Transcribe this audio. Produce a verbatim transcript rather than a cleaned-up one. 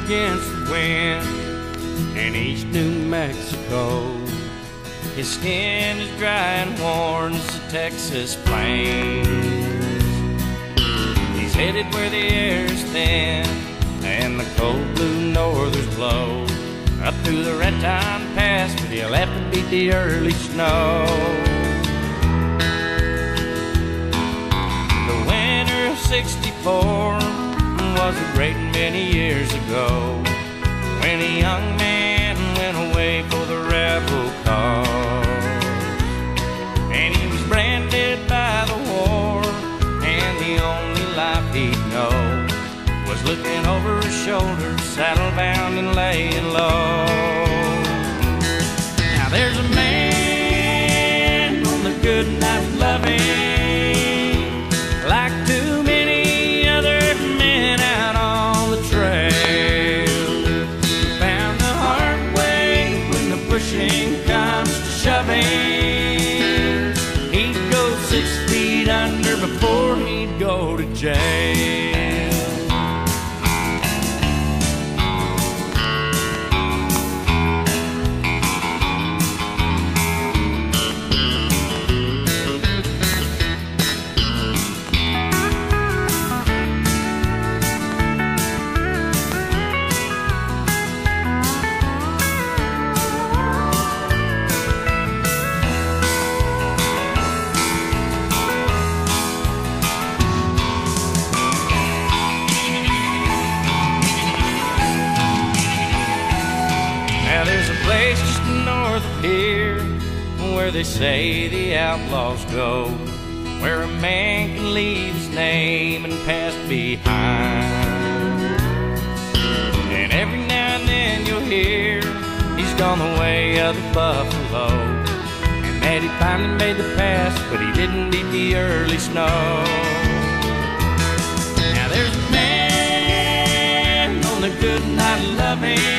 against the wind in East New Mexico. His skin is dry and worn as the Texas plains. He's headed where the air is thin and the cold blue northers blow. Up through the Raton Pass, but he'll have to beat the early snow. The winter of sixty-four was a great many years ago, when a young man went away for the rebel cause. And he was branded by the war, and the only life he'd know was looking over his shoulder, saddle-bound and laying low. Now there's a man on the Goodnight loving, like too many other men out on the trail, found the hard way when the pushing comes to shoving. He'd go six feet under before he'd go to jail. Now there's a place just north of here where they say the outlaws go, where a man can leave his name and pass behind. And every now and then you'll hear he's gone the way of the buffalo, and that he finally made the pass, but he didn't beat the early snow. Now there's a man on the Goodnight loving,